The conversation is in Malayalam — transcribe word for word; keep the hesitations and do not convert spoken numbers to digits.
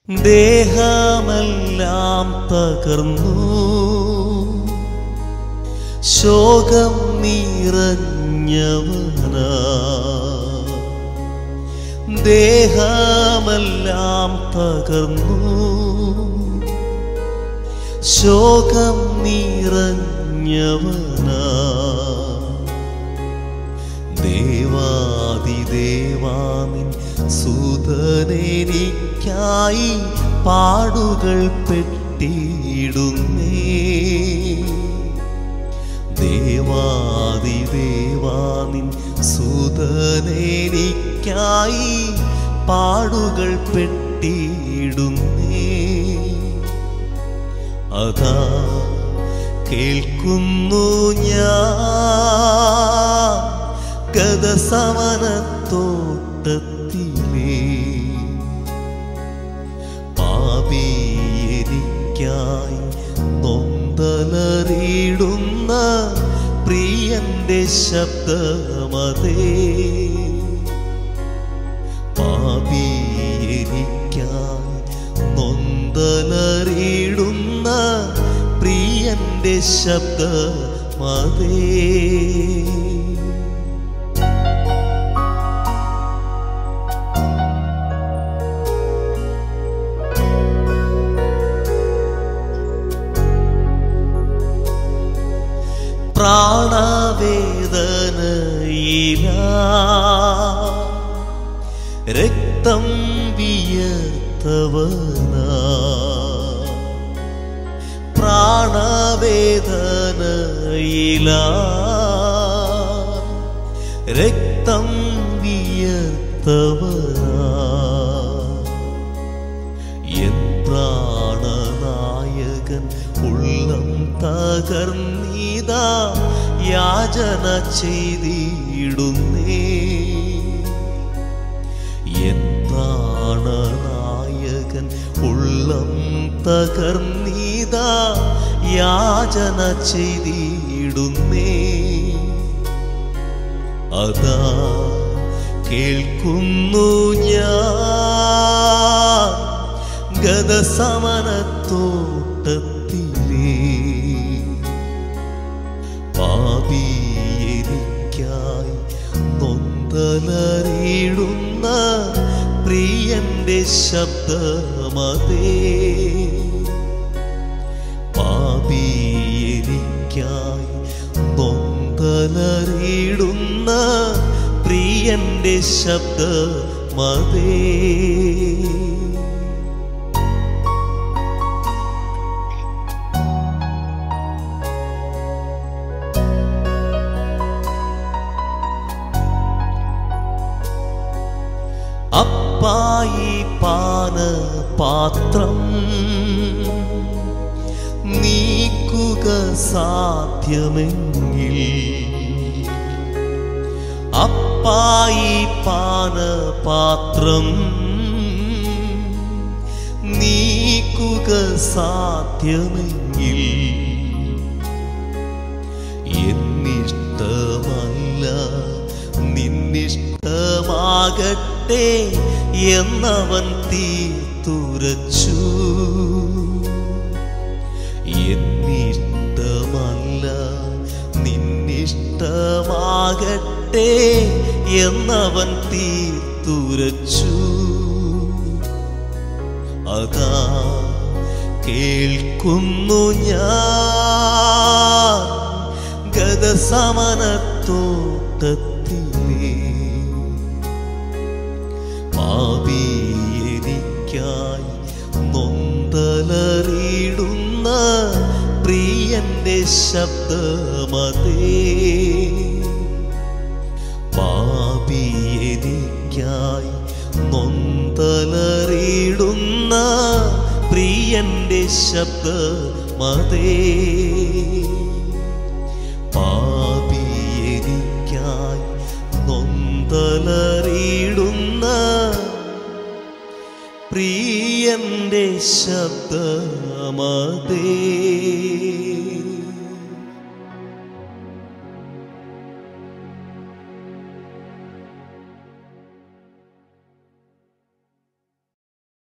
ദേഹമെല്ലാം തകർന്നു ശോകം നിറഞ്ഞവനാ, ദേഹമെല്ലാം തകർന്നു ശോകം നിറഞ്ഞവനാ, ദേവാദിദേവാനിൻ സുതനെനിക്കായി പാടുകൾ പെട്ടിടുന്നേ, ദേവാദിദേവാനിൻ സുതനെനിക്കായി പാടുകൾ പെട്ടിടുന്നേ. അതാ കേൾക്കുന്നു ഞാൻ ഗദസമനത്തോട്ടത്തിലേ, പാപിയെനിക്കായി നൊന്തലറിയിടുന്ന പ്രിയന്റെ ശബ്ദമതേ, പാപിയെനിക്കായി നൊന്തലറിയിടുന്ന പ്രിയന്റെ ശബ്ദമതേ. പ്രാണവേദനയില രക്തം വിയർത്തവനാ, പ്രാണവേദനയില രക്തം വിയർത്തവനാ, എൻ പ്രാണനായകൻ ഉള്ളം തകർന്നീതാ യാചന ചെയ്തിടുന്നേ, എൻ പ്രാണനായകൻ ഉള്ളം തകർന്നീതാ യാചന ചെയ്തിടുന്നേ. അതാ കേൾക്കുന്നു ഞാൻ ഗദസമനത്തോട്ടത്തിലേ, പാപിയെനിക്കായി നൊന്തലറിയിടുന്ന പ്രിയന്റെ ശബ്ദമതേ, പാപിയെനിക്കായി നൊന്തലറിയിടുന്ന പ്രിയന്റെ ശബ്ദമതേ. അപ്പായി പാനപാത്രം നീക്കുക സാധ്യമെങ്കിൽ, അപ്പായി പാനപാത്രം നീക്കുക സാധ്യമെങ്കിൽ, എന്നിഷ്ടമല്ല നിന്നിഷ്ടമാകട്ടെ എന്നവൻ തീർത്തുരച്ചു, എന്നിഷ്ടമല്ല നിന്നിഷ്ടമാകട്ടെ എന്നവൻ തീർത്തുരച്ചു. അതാ കേൾക്കുന്നു ഞാൻ ഗദസമനത്തോട്ടത്തിലേ, പാപിയെനിക്കായി നൊന്തലറിയിടുന്ന പ്രിയന്റെ ശബ്ദമതേ, പാപിയെനിക്കായി നൊന്തലറിയിടുന്ന പ്രിയന്റെ ശബ്ദമതേ, പാപിയെനിക്കായി നൊന്തലറിയിടുന്ന പ്രിയന്റെ ശബ്ദമതേ.